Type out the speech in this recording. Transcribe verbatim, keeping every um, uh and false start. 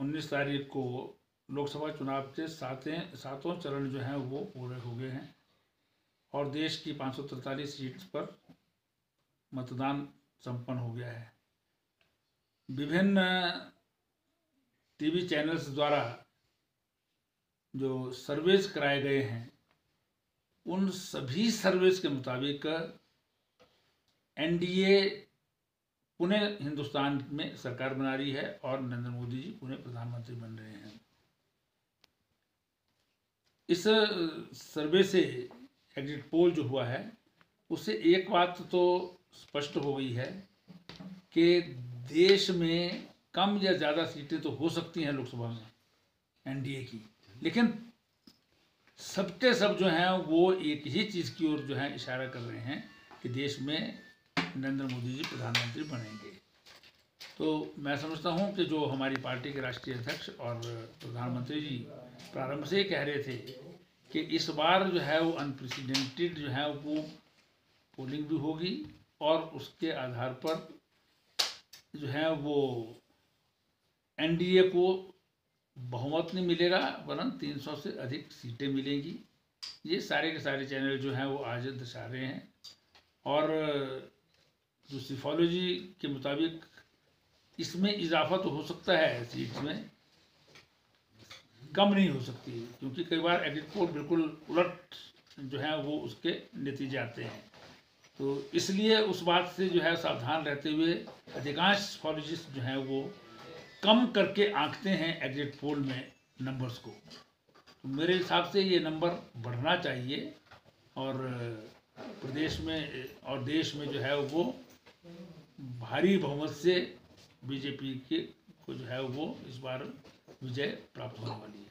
उन्नीस तारीख को लोकसभा चुनाव के सातें सातों चरण जो हैं वो पूरे हो गए हैं और देश की पाँच सौ तैंतालीस सीट पर मतदान संपन्न हो गया है। विभिन्न टीवी चैनल्स द्वारा जो सर्वेज कराए गए हैं उन सभी सर्वेज के मुताबिक एनडीए पुनः हिंदुस्तान में सरकार बना रही है और नरेंद्र मोदी जी पुनः प्रधानमंत्री बन रहे हैं। इस सर्वे से एग्जिट पोल जो हुआ है उससे एक बात तो स्पष्ट हो गई है कि देश में कम या ज़्यादा सीटें तो हो सकती हैं लोकसभा में एनडीए की, लेकिन सबके सब जो हैं वो एक ही चीज़ की ओर जो है इशारा कर रहे हैं कि देश में नरेंद्र मोदी जी प्रधानमंत्री बनेंगे। तो मैं समझता हूं कि जो हमारी पार्टी के राष्ट्रीय अध्यक्ष और प्रधानमंत्री जी प्रारंभ से कह रहे थे कि इस बार जो है वो अनप्रेसिडेंटेड जो है वो पोलिंग भी होगी और उसके आधार पर जो है वो एनडीए को बहुमत नहीं मिलेगा वरन तीन सौ से अधिक सीटें मिलेंगी। ये सारे के सारे चैनल जो हैं वो आज दर्शा रहे हैं और जो सिफोलॉजी के मुताबिक इसमें इजाफा तो हो सकता है, सीट्स में कम नहीं हो सकती, क्योंकि कई बार एग्जिट पोल बिल्कुल उलट जो है वो उसके नतीजे आते हैं। तो इसलिए उस बात से जो है सावधान रहते हुए अधिकांश सिफोलॉजिस्ट जो हैं वो कम करके आंकते हैं एग्जिट पोल में नंबर्स को। तो मेरे हिसाब से ये नंबर बढ़ना चाहिए और प्रदेश में और देश में जो है वो भारी बहुमत से बीजेपी के को जो है वो इस बार विजय प्राप्त होने वाली है।